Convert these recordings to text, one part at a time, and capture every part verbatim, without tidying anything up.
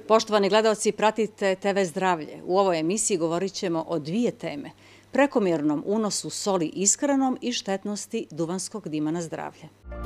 Poštovani gledalci, pratite te ve Zdravlje. U ovoj emisiji govorit ćemo o dvije teme. Prekomjernom unosu soli ishranom i štetnosti duvanskog dima na zdravlje.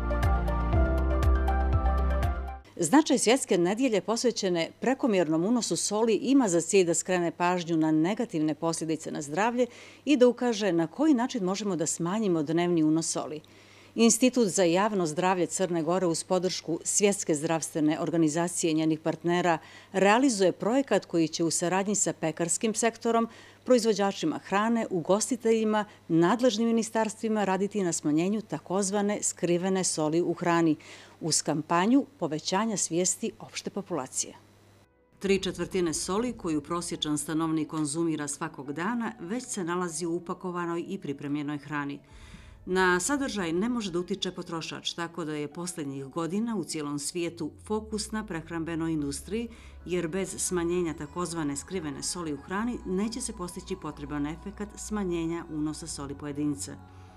Značaj svjetske nedjelje posvećene prekomjernom unosu soli ima za cilj da skrene pažnju na negativne posljedice na zdravlje i da ukaže na koji način možemo da smanjimo dnevni unos soli. Institut za javno zdravlje Crne Gore uz podršku Svjetske zdravstvene organizacije i njenih partnera realizuje projekat koji će u saradnji sa pekarskim sektorom, proizvođačima hrane, ugostiteljima, nadležnim ministarstvima raditi na smanjenju takozvane skrivene soli u hrani uz kampanju povećanja svijesti opšte populacije. Tri četvrtine soli koju prosječan stanovnik konzumira svakog dana već se nalazi u upakovanoj i pripremljenoj hrani. Na sadržaj ne može da utiče potrošač, tako da je posljednjih godina u cijelom svijetu fokus na prehrambenoj industriji, jer bez smanjenja takozvane skrivene soli u hrani neće se postići potreban efekat smanjenja unosa soli pojedinca.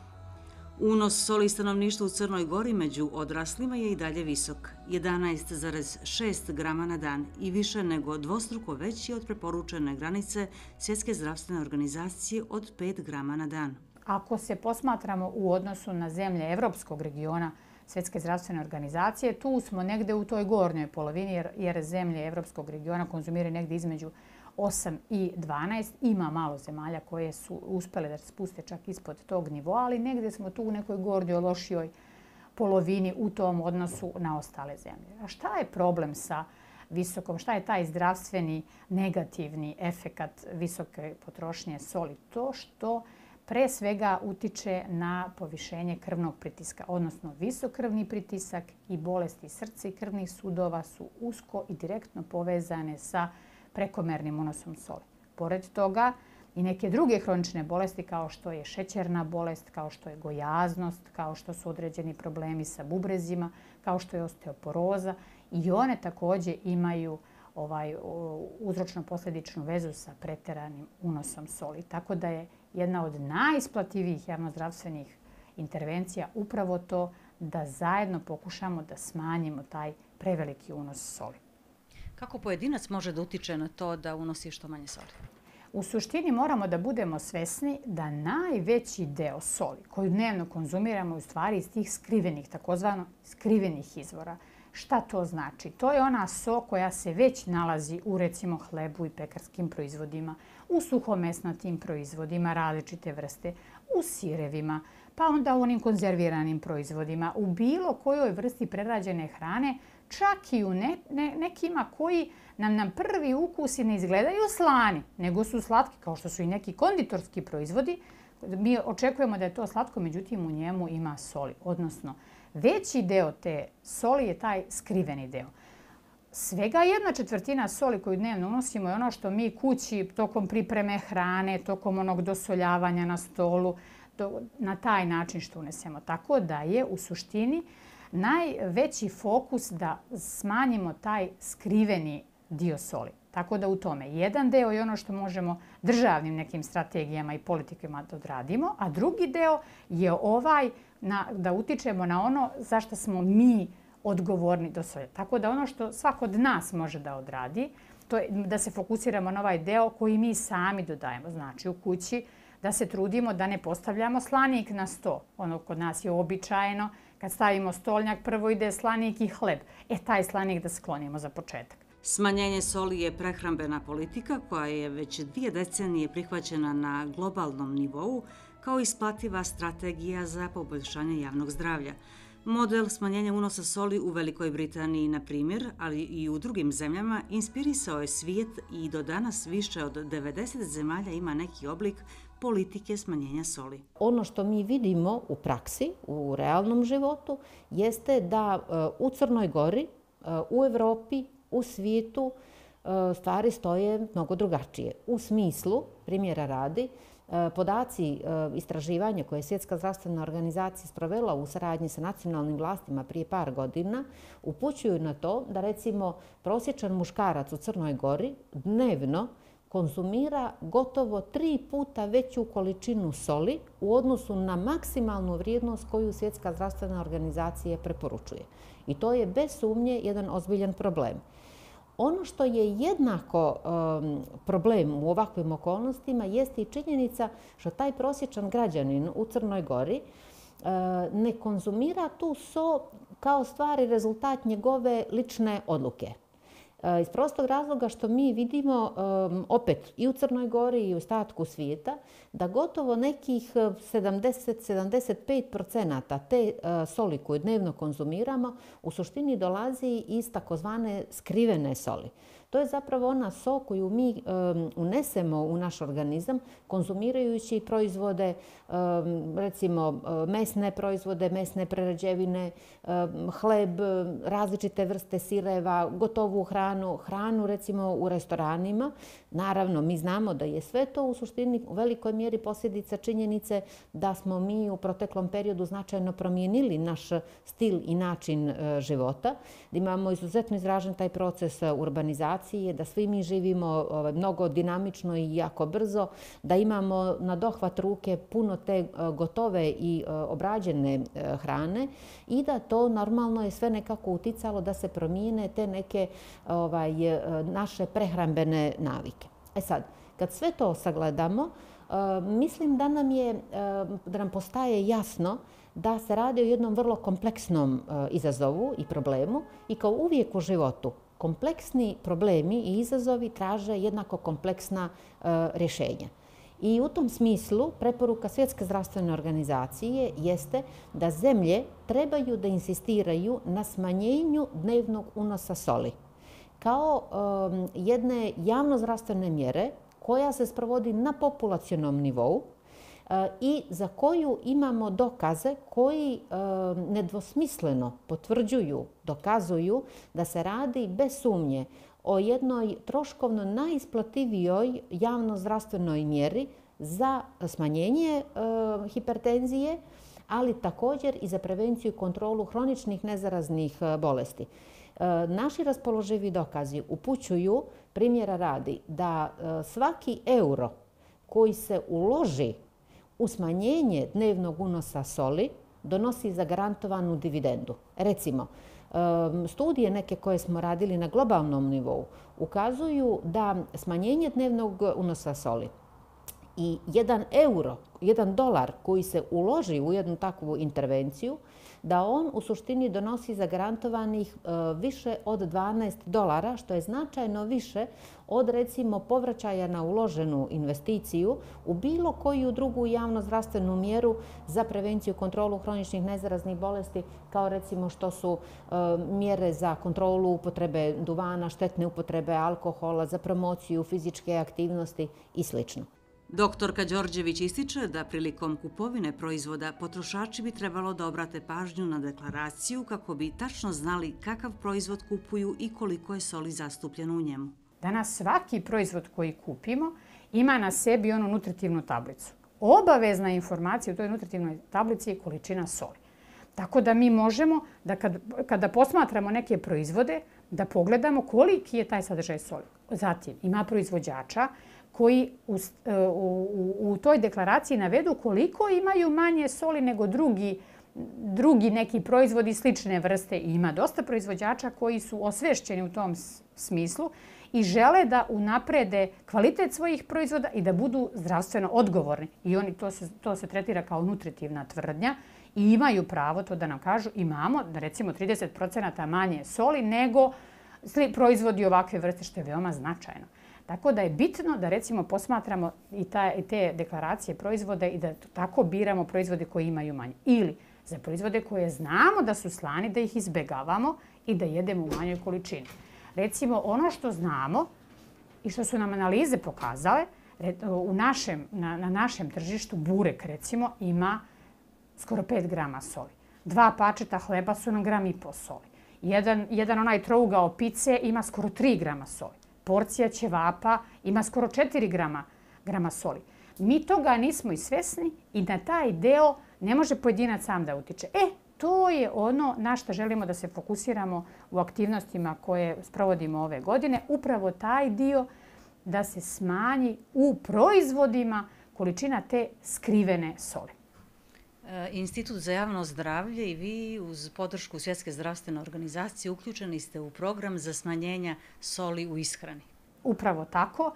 Unos soli stanovništva u Crnoj Gori među odraslima je i dalje visok, jedanaest zarez šest grama na dan i više nego dvostruko veći od preporučene granice Svjetske zdravstvene organizacije od pet grama na dan. Ako se posmatramo u odnosu na zemlje Evropskog regiona Svjetske zdravstvene organizacije, tu smo negde u toj gornjoj polovini jer, jer zemlje Evropskog regiona konzumiraju negde između osam i dvanaest. Ima malo zemalja koje su uspjele da se spuste čak ispod tog nivoa, ali negde smo tu u nekoj gornjoj, lošijoj polovini u tom odnosu na ostale zemlje. A šta je problem sa visokom, šta je taj zdravstveni negativni efekat visoke potrošnje soli? To što pre svega utiče na povišenje krvnog pritiska, odnosno visok krvni pritisak i bolesti srca i krvnih sudova su usko i direktno povezane sa prekomernim unosom soli. Pored toga i neke druge hronične bolesti kao što je šećerna bolest, kao što je gojaznost, kao što su određeni problemi sa bubrezima, kao što je osteoporoza i one također imaju ovaj, uzročno-posljedičnu vezu sa preteranim unosom soli. Tako da je jedna od najisplativijih javnozdravstvenih intervencija upravo to da zajedno pokušamo da smanjimo taj preveliki unos soli. Kako pojedinac može da utiče na to da unosi što manje soli? U suštini moramo da budemo svesni da najveći deo soli koju dnevno konzumiramo u stvari iz tih skrivenih, takozvano skrivenih izvora. Šta to znači? To je ona so koja se već nalazi u recimo hlebu i pekarskim proizvodima, u suhomesnatim proizvodima različite vrste, u sirevima, pa onda u onim konzerviranim proizvodima, u bilo kojoj vrsti prerađene hrane, čak i u ne, ne, nekima koji nam na prvi ukus i ne izgledaju slani, nego su slatki, kao što su i neki konditorski proizvodi. Mi očekujemo da je to slatko, međutim u njemu ima soli, odnosno veći deo te soli je taj skriveni deo. Svega jedna četvrtina soli koju dnevno unosimo je ono što mi kući tokom pripreme hrane, tokom onog dosoljavanja na stolu, to, na taj način što unesemo. Tako da je u suštini najveći fokus da smanjimo taj skriveni dio soli. Tako da u tome jedan deo je ono što možemo državnim nekim strategijama i politikama da odradimo, a drugi deo je ovaj na, da utičemo na ono za što smo mi odgovorni do svoje. Tako da ono što svako od nas može da odradi, to je da se fokusiramo na ovaj deo koji mi sami dodajemo. Znači u kući da se trudimo da ne postavljamo slanik na sto. Ono kod nas je običajno, kad stavimo stolnjak prvo ide slanik i hleb. E taj slanik da sklonimo za početak. Smanjenje soli je prehrambena politika koja je već dvije decenije prihvaćena na globalnom nivou kao isplativa strategija za poboljšanje javnog zdravlja. Model smanjenja unosa soli u Velikoj Britaniji, na primjer, ali i u drugim zemljama, inspirisao je svijet i do danas više od devedeset zemalja ima neki oblik politike smanjenja soli. Ono što mi vidimo u praksi, u realnom životu, jeste da u Crnoj Gori, u Evropi, u svijetu stvari stoje mnogo drugačije. U smislu, primjera radi, podaci istraživanja koje je Svjetska zdravstvena organizacija sprovela u saradnji sa nacionalnim vlastima prije par godina upućuju na to da recimo prosječan muškarac u Crnoj Gori dnevno konzumira gotovo tri puta veću količinu soli u odnosu na maksimalnu vrijednost koju Svjetska zdravstvena organizacija preporučuje. I to je bez sumnje jedan ozbiljan problem. Ono što je jednako um, problem u ovakvim okolnostima jeste i činjenica što taj prosječan građanin u Crnoj Gori uh, ne konzumira tu so kao stvari rezultat njegove lične odluke. Uh, iz prostog razloga što mi vidimo um, opet i u Crnoj Gori i u ostatku svijeta da gotovo nekih sedamdeset do sedamdeset pet posto te uh, soli koju dnevno konzumiramo u suštini dolazi iz takozvane skrivene soli. To je zapravo ona so koju mi um, unesemo u naš organizam konzumirajući proizvode, um, recimo mesne proizvode, mesne prerađevine, um, hleb, različite vrste sireva, gotovu hranu, hranu recimo u restoranima. Naravno, mi znamo da je sve to u suštini u velikoj mjeri posljedica činjenice da smo mi u proteklom periodu značajno promijenili naš stil i način uh, života, da imamo izuzetno izražen taj proces urbanizacije, da svi mi živimo mnogo dinamično i jako brzo, da imamo na dohvat ruke puno te gotove i obrađene hrane i da to normalno je sve nekako uticalo da se promijene te neke ovaj, naše prehrambene navike. E sad, kad sve to sagledamo, mislim da nam je, da nam postaje jasno da se radi o jednom vrlo kompleksnom izazovu i problemu i kao uvijek u životu kompleksni problemi i izazovi traže jednako kompleksna uh, rješenja. I u tom smislu preporuka Svjetske zdravstvene organizacije jeste da zemlje trebaju da insistiraju na smanjenju dnevnog unosa soli kao um, jedne javnozdravstvene mjere koja se sprovodi na populacionom nivou i za koju imamo dokaze koji e, nedvosmisleno potvrđuju, dokazuju da se radi bez sumnje o jednoj troškovno najisplativijoj javnozdravstvenoj mjeri za smanjenje e, hipertenzije, ali također i za prevenciju i kontrolu hroničnih nezaraznih bolesti. E, naši raspoloživi dokazi upućuju, primjera radi, da e, svaki euro koji se uloži u smanjenje dnevnog unosa soli donosi zagarantovanu dividendu. Recimo, studije neke koje smo radili na globalnom nivou ukazuju da smanjenje dnevnog unosa soli i jedan euro, jedan dolar koji se uloži u jednu takvu intervenciju, da on u suštini donosi zagarantovanih više od dvanaest dolara, što je značajno više od recimo povraćaja na uloženu investiciju u bilo koju drugu javnozdravstvenu mjeru za prevenciju i kontrolu hroničnih nezaraznih bolesti, kao recimo što su mjere za kontrolu upotrebe duvana, štetne upotrebe alkohola, za promociju fizičke aktivnosti i slično. Doktorka Đorđević ističe da prilikom kupovine proizvoda potrošači bi trebalo da obrate pažnju na deklaraciju kako bi tačno znali kakav proizvod kupuju i koliko je soli zastupljeno u njemu. Danas svaki proizvod koji kupimo ima na sebi onu nutritivnu tablicu. Obavezna informacija u toj nutritivnoj tablici je količina soli. Tako da mi možemo, da kad, kada posmatramo neke proizvode, da pogledamo koliki je taj sadržaj soli. Zatim, ima proizvođača koji u, u, u toj deklaraciji navedu koliko imaju manje soli nego drugi, drugi neki proizvodi slične vrste. I ima dosta proizvođača koji su osvešćeni u tom smislu i žele da unaprede kvalitet svojih proizvoda i da budu zdravstveno odgovorni. I oni to se, to se tretira kao nutritivna tvrdnja i imaju pravo to da nam kažu imamo recimo trideset posto manje soli nego proizvodi ovakve vrste, što je veoma značajno. Tako da je bitno da recimo posmatramo i, ta, i te deklaracije proizvode i da tako biramo proizvode koji imaju manje. Ili za proizvode koje znamo da su slani, da ih izbjegavamo i da jedemo u manjoj količini. Recimo ono što znamo i što su nam analize pokazale, u našem, na, na našem tržištu burek recimo ima skoro pet grama soli. Dva pačeta hleba su nam gram i po soli. Jedan, jedan onaj trougao pice ima skoro tri grama soli. Porcija ćevapa ima skoro četiri grama, grama soli. Mi toga nismo i svesni i na taj deo ne može pojedinac sam da utiče. E, to je ono na što želimo da se fokusiramo u aktivnostima koje sprovodimo ove godine. Upravo taj dio da se smanji u proizvodima količina te skrivene soli. Institut za javno zdravlje i vi uz podršku Svjetske zdravstvene organizacije uključeni ste u program za smanjenje soli u ishrani. Upravo tako.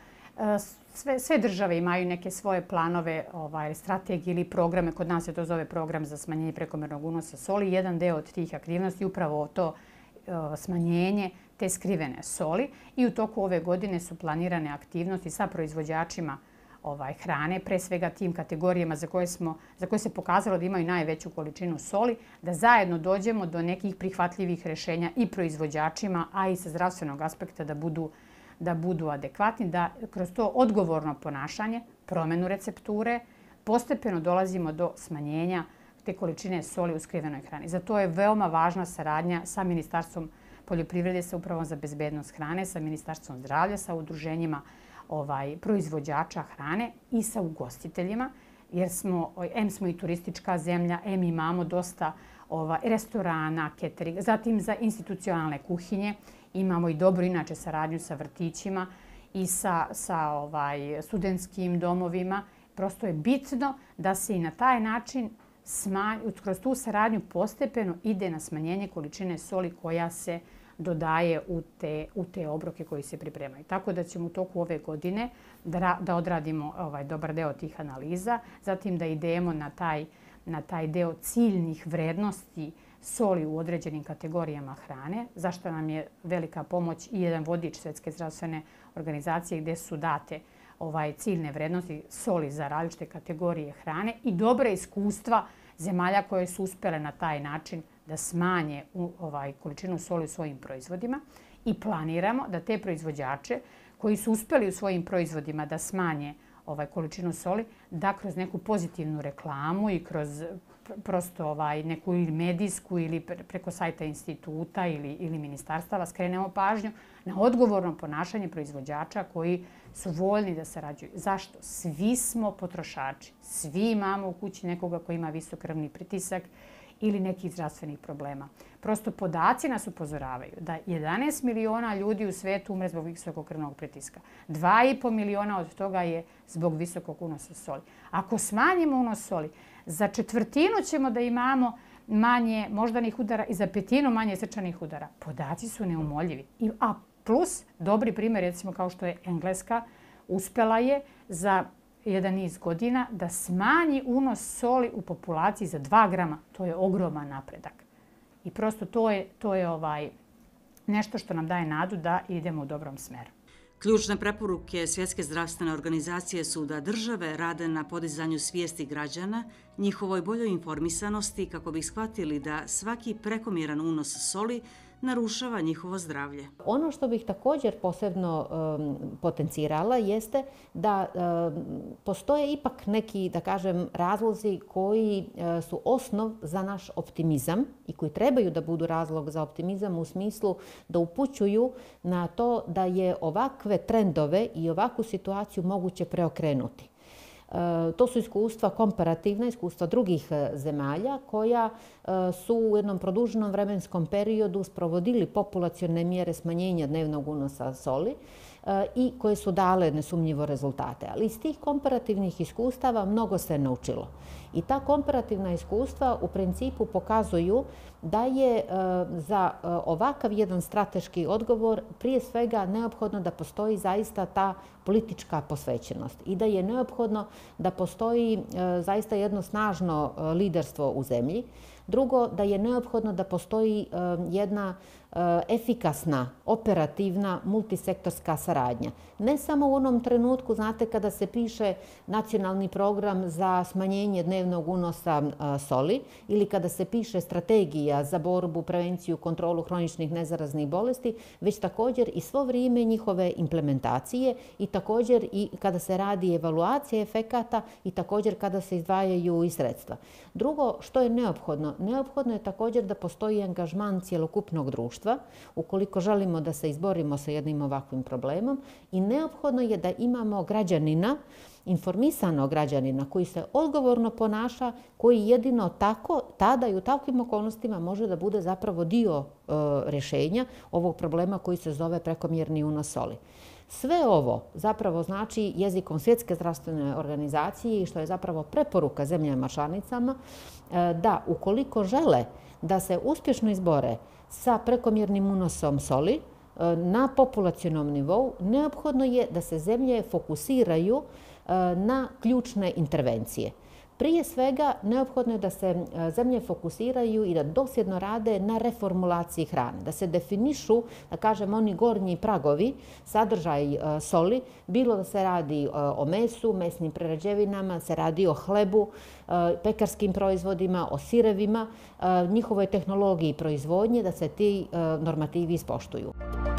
Sve, sve države imaju neke svoje planove, ovaj, strategije ili programe. Kod nas se to zove program za smanjenje prekomjernog unosa soli. Jedan deo od tih aktivnosti je upravo to smanjenje te skrivene soli. I u toku ove godine su planirane aktivnosti sa proizvođačima ovaj, hrane, pre svega tim kategorijama za koje, smo, za koje se pokazalo da imaju najveću količinu soli, da zajedno dođemo do nekih prihvatljivih rješenja i proizvođačima, a i sa zdravstvenog aspekta da budu, da budu adekvatni, da kroz to odgovorno ponašanje, promjenu recepture, postepeno dolazimo do smanjenja te količine soli u skrivenoj hrani. Zato je veoma važna saradnja sa Ministarstvom poljoprivrede, sa Upravom za bezbednost hrane, sa Ministarstvom zdravlja, sa udruženjima ovaj, proizvođača hrane i sa ugostiteljima, jer smo, em smo i turistička zemlja, em imamo dosta ovaj, restorana, catering, zatim za institucionalne kuhinje. Imamo i dobru inače saradnju sa vrtićima i sa, sa ovaj, studentskim domovima. Prosto je bitno da se i na taj način smanj, kroz tu saradnju postepeno ide na smanjenje količine soli koja se dodaje u te, u te obroke koji se pripremaju. Tako da ćemo u toku ove godine da, da odradimo ovaj, dobar deo tih analiza, zatim da idemo na taj, na taj deo ciljnih vrednosti soli u određenim kategorijama hrane, zašto nam je velika pomoć i jedan vodič Svjetske zdravstvene organizacije gdje su date ovaj, ciljne vrednosti soli za različite kategorije hrane i dobre iskustva zemalja koje su uspjele na taj način da smanje u, ovaj, količinu soli u svojim proizvodima i planiramo da te proizvođače koji su uspjeli u svojim proizvodima da smanje ovaj, količinu soli, da kroz neku pozitivnu reklamu i kroz prosto ovaj, neku ili medijsku ili preko sajta instituta ili, ili ministarstava skrenemo pažnju na odgovorno ponašanje proizvođača koji su voljni da sarađuju. Zašto? Svi smo potrošači. Svi imamo u kući nekoga koji ima visok krvni pritisak ili nekih zdravstvenih problema. Prosto podaci nas upozoravaju da jedanaest miliona ljudi u svijetu umre zbog visokog krvnog pritiska. dva i po miliona od toga je zbog visokog unosa soli. Ako smanjimo unos soli, za četvrtinu ćemo da imamo manje moždanih udara i za petinu manje srčanih udara. Podaci su neumoljivi. A plus, dobri primjer, recimo kao što je Engleska, uspjela je za jedan niz godina da smanji unos soli u populaciji za dva grama. To je ogroman napredak. I prosto to je, to je ovaj nešto što nam daje nadu da idemo u dobrom smeru. Ključne preporuke Svjetske zdravstvene organizacije su da države rade na podizanju svijesti građana, njihovoj boljoj informisanosti kako bi shvatili da svaki prekomjeran unos soli narušava njihovo zdravlje. Ono što bih također posebno um, potencirala jeste da um, postoje ipak neki, da kažem, razlozi koji uh, su osnov za naš optimizam i koji trebaju da budu razlog za optimizam u smislu da upućuju na to da je ovakve trendove i ovakvu situaciju moguće preokrenuti. To su iskustva, komparativna iskustva drugih zemalja koja su u jednom produženom vremenskom periodu sprovodili populacione mjere smanjenja dnevnog unosa soli i koje su dale nesumnjivo rezultate. Ali iz tih komparativnih iskustava mnogo se naučilo. I ta komparativna iskustva u principu pokazuju da je za ovakav jedan strateški odgovor prije svega neophodno da postoji zaista ta politička posvećenost i da je neophodno da postoji zaista jedno snažno liderstvo u zemlji. Drugo, da je neophodno da postoji jedna efikasna, operativna, multisektorska saradnja. Ne samo u onom trenutku, znate, kada se piše nacionalni program za smanjenje dnevnog unosa soli ili kada se piše strategija za borbu, prevenciju, kontrolu hroničnih nezaraznih bolesti, već također i svo vrijeme njihove implementacije i također i kada se radi evaluacija efekata i također kada se izdvajaju i sredstva. Drugo, što je neophodno? Neophodno je također da postoji angažman cjelokupnog društva ukoliko želimo da se izborimo sa jednim ovakvim problemom i neophodno je da imamo građanina, informisanog građanina koji se odgovorno ponaša, koji jedino tako, tada i u takvim okolnostima može da bude zapravo dio e, rješenja ovog problema koji se zove prekomjerni unos soli. Sve ovo zapravo znači jezikom Svjetske zdravstvene organizacije i što je zapravo preporuka zemljama članicama da ukoliko žele da se uspješno izbore sa prekomjernim unosom soli na populacionom nivou, neophodno je da se zemlje fokusiraju na ključne intervencije. Prije svega, neophodno je da se zemlje fokusiraju i da dosljedno rade na reformulaciji hrane, da se definišu, da kažem, oni gornji pragovi, sadržaj soli, bilo da se radi o mesu, mesnim prerađevinama, se radi o hlebu, pekarskim proizvodima, o sirevima, njihovoj tehnologiji proizvodnje, da se ti normativi ispoštuju.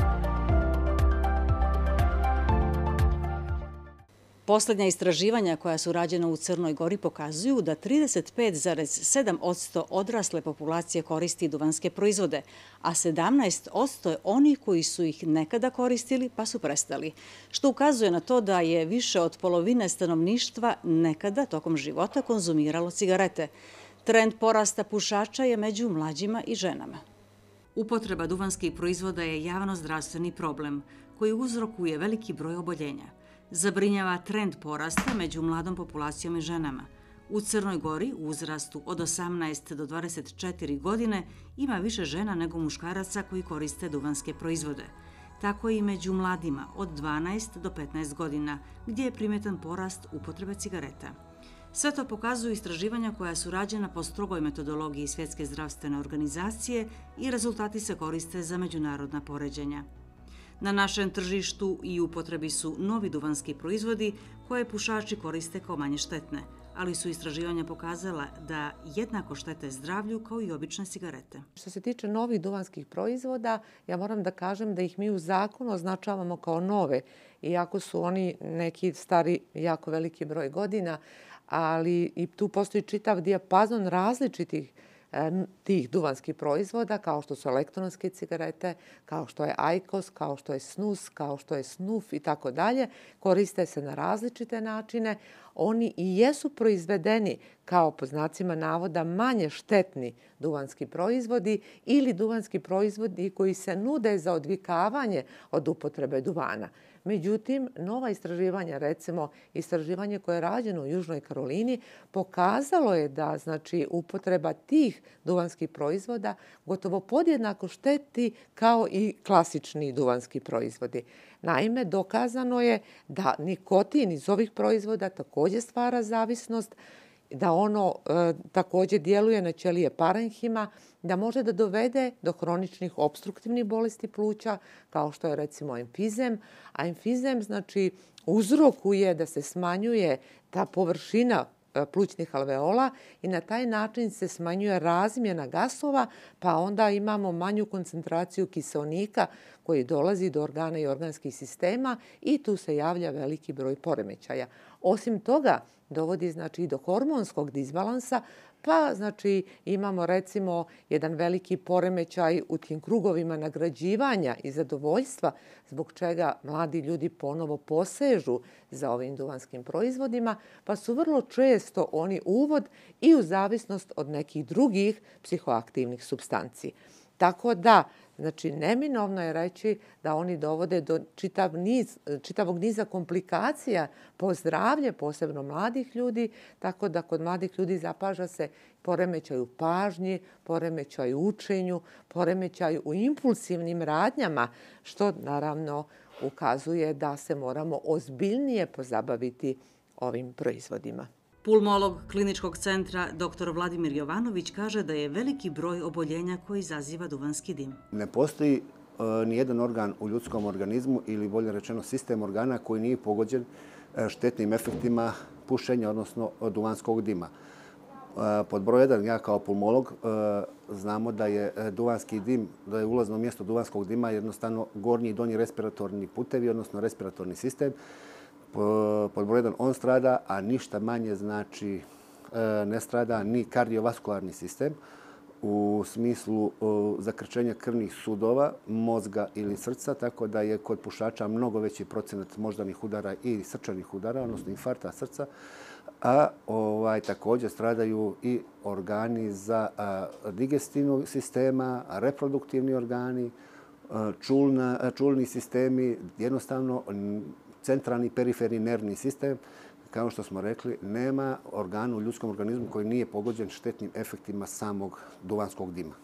Poslednja istraživanja koja su rađena u Crnoj Gori pokazuju da trideset pet zarez sedam posto odrasle populacije koristi duvanske proizvode, a sedamnaest posto je onih koji su ih nekada koristili pa su prestali, što ukazuje na to da je više od polovine stanovništva nekada tokom života konzumiralo cigarete. Trend porasta pušača je među mlađima i ženama. Upotreba duvanskih proizvoda je javno-zdravstveni problem koji uzrokuje veliki broj oboljenja. Zabrinjava trend porasta među mladom populacijom i ženama. U Crnoj Gori u uzrastu od osamnaest do dvadeset četiri godine ima više žena nego muškaraca koji koriste duvanske proizvode. Tako i među mladima od dvanaest do petnaest godina, gdje je primetan porast upotrebe cigareta. Sve to pokazuju istraživanja koja su rađena po strogoj metodologiji Svjetske zdravstvene organizacije i rezultati se koriste za međunarodna poređenja. Na našem tržištu i upotrebi su novi duvanski proizvodi koje pušači koriste kao manje štetne, ali su istraživanja pokazala da jednako štete zdravlju kao i obične cigarete. Što se tiče novih duvanskih proizvoda, ja moram da kažem da ih mi u zakonu označavamo kao nove, iako su oni neki stari jako veliki broj godina, ali i tu postoji čitav dijapazon različitih tih duvanskih proizvoda, kao što su elektronske cigarete, kao što je ajkos, kao što je snus, kao što je snuf i tako dalje. Koriste se na različite načine. Oni i jesu proizvedeni kao, po znacima navoda, manje štetni duvanski proizvodi ili duvanski proizvodi koji se nude za odvikavanje od upotrebe duvana. Međutim, nova istraživanja, recimo istraživanje koje je rađeno u Južnoj Karolini, pokazalo je da znači, upotreba tih duvanskih proizvoda gotovo podjednako šteti kao i klasični duvanski proizvodi. Naime, dokazano je da nikotin iz ovih proizvoda također stvara zavisnost, da ono e, također djeluje na ćelije parenhima, da može da dovede do hroničnih opstruktivnih bolesti pluća, kao što je recimo emfizem. A emfizem znači uzrokuje da se smanjuje ta površina plućnih alveola i na taj način se smanjuje razmjena gasova, pa onda imamo manju koncentraciju kiseonika koji dolazi do organa i organskih sistema i tu se javlja veliki broj poremećaja. Osim toga, dovodi znači i do hormonskog disbalansa, pa znači imamo recimo jedan veliki poremećaj u tim krugovima nagrađivanja i zadovoljstva, zbog čega mladi ljudi ponovo posežu za ovim duvanskim proizvodima, pa su vrlo često oni uvod i u zavisnost od nekih drugih psihoaktivnih supstanci. Tako da, znači, neminovno je reći da oni dovode do čitav niz, čitavog niza komplikacija po zdravlje, posebno mladih ljudi, tako da kod mladih ljudi zapaža se poremećaj u pažnji, poremećaj u učenju, poremećaj u impulsivnim radnjama, što naravno ukazuje da se moramo ozbiljnije pozabaviti ovim proizvodima. Pulmolog kliničkog centra dr Vladimir Jovanović kaže da je veliki broj oboljenja koji izaziva duvanski dim. Ne postoji uh, nijedan organ u ljudskom organizmu ili bolje rečeno sistem organa koji nije pogođen uh, štetnim efektima pušenja, odnosno duvanskog dima. Uh, pod broj jedan, ja kao pulmolog, uh, znamo da je duvanski dim, da je ulazno mjesto duvanskog dima jednostavno gornji i donji respiratorni putevi, odnosno respiratorni sistem. Pod broj jedan on strada, a ništa manje znači ne strada ni kardiovaskularni sistem u smislu zakrčenja krvnih sudova, mozga ili srca, tako da je kod pušača mnogo veći procenat moždanih udara i srčanih udara, odnosno infarkta srca, a ovaj, također stradaju i organi za digestivnog sistema, reproduktivni organi, čulna, čulni sistemi, jednostavno centralni periferni nervni sistem. Kao što smo rekli, nema organa u ljudskom organizmu koji nije pogođen štetnim efektima samog duvanskog dima.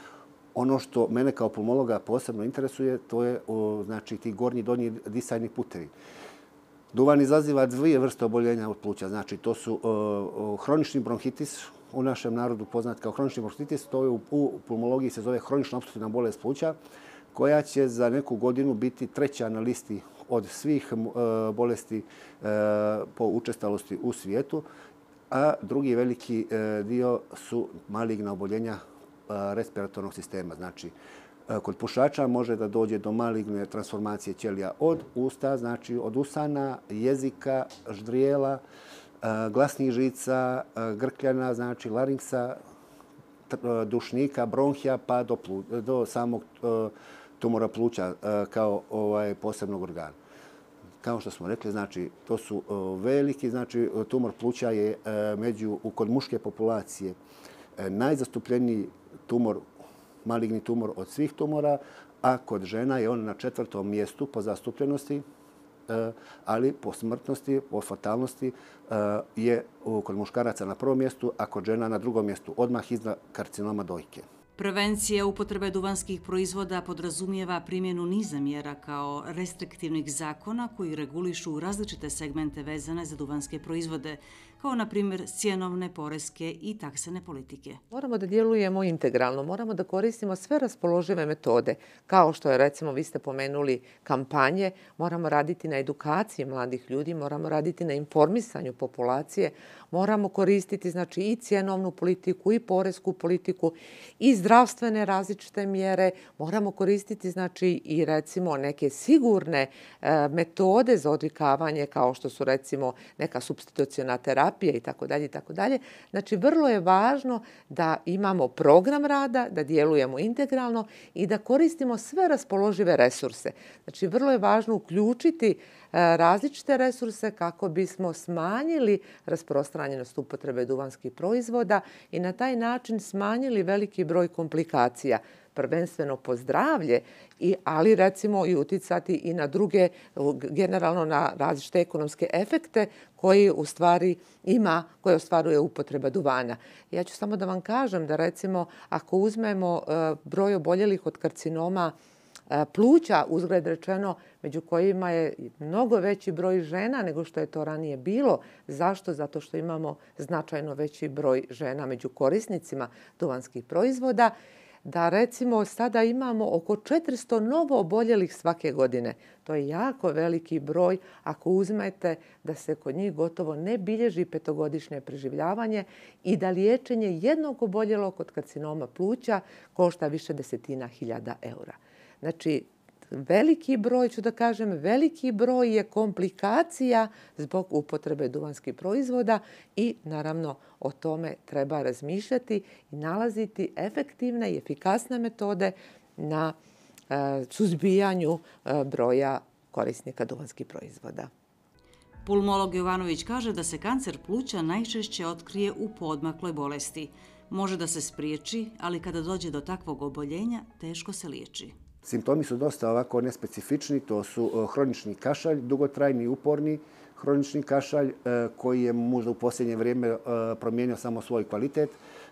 Ono što mene kao pulmologa posebno interesuje, to je znači, ti gornji i donji disajni putevi. Duvan izaziva dvije vrste oboljenja od pluća. Znači, to su uh, hronični bronhitis, u našem narodu poznat kao hronični bronhitis, to je u, u pulmologiji se zove hronična opstruktivna bolest pluća, koja će za neku godinu biti treća na listi od svih uh, bolesti uh, po učestalosti u svijetu, a drugi veliki uh, dio su maligna oboljenja uh, respiratornog sistema. Znači, kod pušača može da dođe do maligne transformacije ćelija od usta, znači od usana, jezika, ždrijela, glasnih žica, grkljana, znači larinksa, dušnika, bronhija pa do, plu, do samog tumora pluća kao ovaj, posebnog organa. Kao što smo rekli, znači, to su veliki, znači tumor pluća je među, kod muške populacije najzastupljeniji tumor, maligni tumor od svih tumora, a kod žena je on na četvrtom mjestu po zastupljenosti, ali po smrtnosti, po fatalnosti je kod muškaraca na prvom mjestu, a kod žena na drugom mjestu, odmah iza karcinoma dojke. Prevencija upotrebe duvanskih proizvoda podrazumijeva primjenu niza mjera kao restriktivnih zakona koji regulišu različite segmente vezane za duvanske proizvode, kao na primjer cjenovne, poreske i taksene politike. Moramo da djelujemo integralno, moramo da koristimo sve raspoložive metode. Kao što je, recimo, vi ste pomenuli kampanje, moramo raditi na edukaciji mladih ljudi, moramo raditi na informisanju populacije, moramo koristiti znači, i cjenovnu politiku, i poresku politiku, i zdravstvene različite mjere. Moramo koristiti znači, i recimo neke sigurne e, metode za odvikavanje, kao što su recimo neka supstituciona terapija i tako dalje i tako dalje. Znači, vrlo je važno da imamo program rada, da djelujemo integralno i da koristimo sve raspoložive resurse. Znači, vrlo je važno uključiti različite resurse kako bismo smanjili rasprostranjenost upotrebe duvanskih proizvoda i na taj način smanjili veliki broj komplikacija, prvenstveno po zdravlje, ali recimo i uticati i na druge, generalno na različite ekonomske efekte koji u stvari ima, koje ostvaruje upotreba duvana. Ja ću samo da vam kažem da recimo ako uzmemo broj oboljelih od karcinoma pluća, uzgled rečeno, među kojima je mnogo veći broj žena nego što je to ranije bilo. Zašto? Zato što imamo značajno veći broj žena među korisnicima duvanskih proizvoda. Da recimo sada imamo oko četiristo novo oboljelih svake godine. To je jako veliki broj ako uzmete da se kod njih gotovo ne bilježi petogodišnje preživljavanje i da liječenje jednog oboljelog od karcinoma pluća košta više desetina hiljada eura. Znači, veliki broj, ću da kažem, veliki broj je komplikacija zbog upotrebe duvanskih proizvoda i naravno o tome treba razmišljati i nalaziti efektivne i efikasne metode na e, suzbijanju e, broja korisnika duvanskih proizvoda. Pulmolog Jovanović kaže da se kancer pluća najčešće otkrije u poodmakloj bolesti. Može da se spriječi, ali kada dođe do takvog oboljenja, teško se liječi. Simptomi su dosta ovako nespecifični, to su hronični kašalj, dugotrajni i uporni hronični kašalj koji je možda u posljednje vrijeme promijenio samo svoj kvalitet.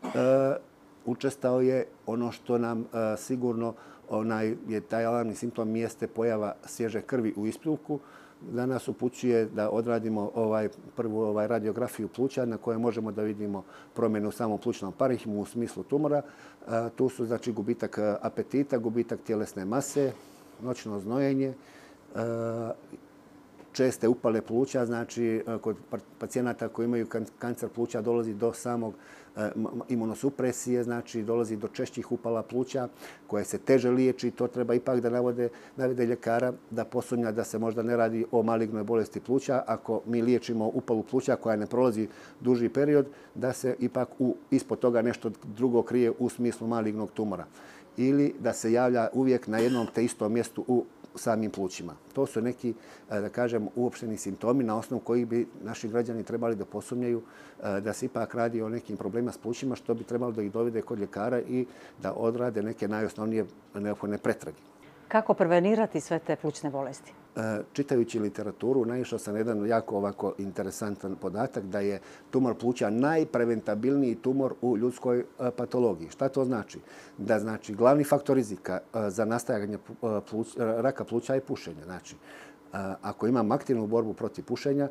Učestao je ono što nam sigurno onaj, je taj alarmni simptom jeste pojava svježe krvi u ispljuvku. Da nas upućuje da odradimo ovaj, prvu ovaj, radiografiju pluća na kojoj možemo da vidimo promjenu u samom plućnom parenhimu u smislu tumora. A, tu su znači, gubitak apetita, gubitak tjelesne mase, noćno znojenje, a, česte upale pluća, znači kod pacijenata koji imaju kancer pluća dolazi do samog imunosupresije, znači dolazi do češćih upala pluća koje se teže liječi. To treba ipak da navode, navede ljekara da posumnja da se možda ne radi o malignoj bolesti pluća. Ako mi liječimo upalu pluća koja ne prolazi duži period, da se ipak u, ispod toga nešto drugo krije u smislu malignog tumora. Ili da se javlja uvijek na jednom te istom mjestu u samim plućima. To su neki, da kažem, uopšteni simptomi na osnovu kojih bi naši građani trebali da posumnjaju da se ipak radi o nekim problemima s plućima, što bi trebalo da ih dovede kod ljekara i da odrade neke najosnovnije neophodne pretrage. Kako prevenirati sve te plućne bolesti? Čitajući literaturu, naišao sam na jedan jako ovako interesantan podatak da je tumor pluća najpreventabilniji tumor u ljudskoj patologiji. Šta to znači? Da znači glavni faktor rizika za nastajanje raka pluća je pušenje. Znači, ako imam aktivnu borbu protiv pušenja,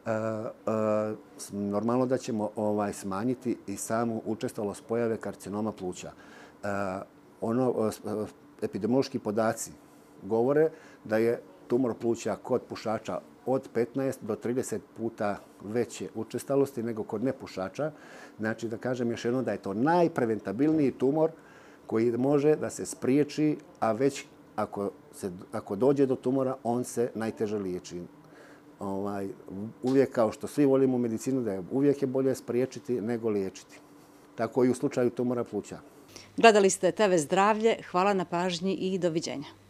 normalno da ćemo smanjiti i samu učestalost pojave karcinoma pluća. Ono, epidemiološki podaci govore da je tumor pluća kod pušača od petnaest do trideset puta veće učestalosti nego kod nepušača. Znači, da kažem još jednom da je to najpreventabilniji tumor koji može da se spriječi, a već ako, se, ako dođe do tumora, on se najteže liječi. Ovaj, uvijek, kao što svi volimo u medicinu, da je uvijek je bolje spriječiti nego liječiti. Tako i u slučaju tumora pluća. Gledali ste te ve Zdravlje. Hvala na pažnji i doviđenja.